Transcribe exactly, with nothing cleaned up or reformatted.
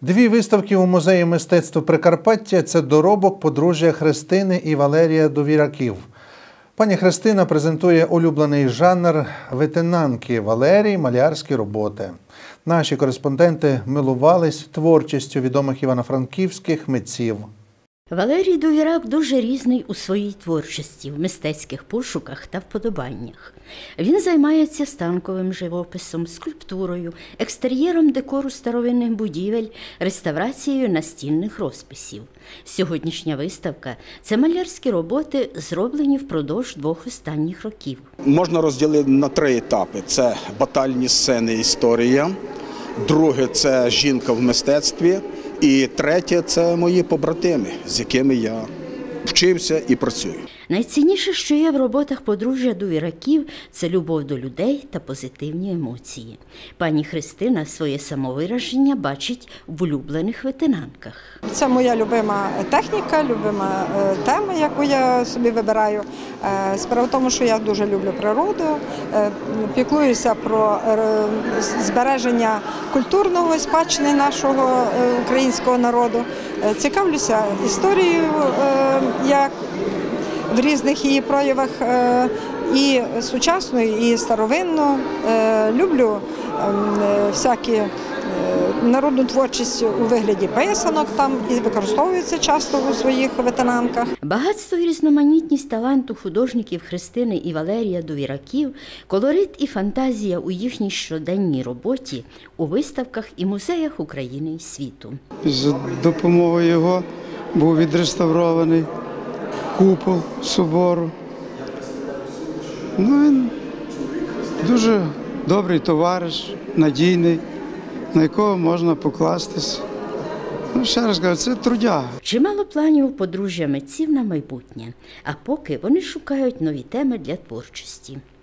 Дві виставки у Музеї мистецтв Прикарпаття – це доробок подружжя Христини і Валерія Довіраків. Пані Христина презентує улюблений жанр ветенанки, Валерій – малярські роботи. Наші кореспонденти милувались творчістю відомих івано-франківських митців. Валерій Довірак дуже різний у своїй творчості, в мистецьких пошуках та вподобаннях. Він займається станковим живописом, скульптурою, екстер'єром декору старовинних будівель, реставрацією настільних розписів. Сьогоднішня виставка – це малярські роботи, зроблені впродовж двох останніх років. Можна розділити на три етапи. Це батальні сцени «Історія», друге – це жінка в мистецтві, і третє – це мої побратими, з якими я вчився і працюю. Найцінніше, що є в роботах подружжя Довіраків – це любов до людей та позитивні емоції. Пані Христина своє самовираження бачить в улюблених ветенанках. Це моя любима техніка, любима тема, яку я собі вибираю. Справа в тому, що я дуже люблю природу, піклуюся про збереження культурного спадщини нашого українського народу. Цікавлюся історією, як в різних її проявах, і сучасну, і старовинну. Люблю всякі народну творчість у вигляді писанок, там і використовується часто у своїх ветенанках. Багатство і різноманітність таланту художників Христини і Валерія Довіраків, колорит і фантазія у їхній щоденній роботі у виставках і музеях України і світу. За допомогою його був відреставрований купол собору. Ну, він дуже добрий товариш, надійний, на якого можна покластись. Ну, ще раз кажу, це трудяга. Чимало планів у подружжя митців на майбутнє, а поки вони шукають нові теми для творчості.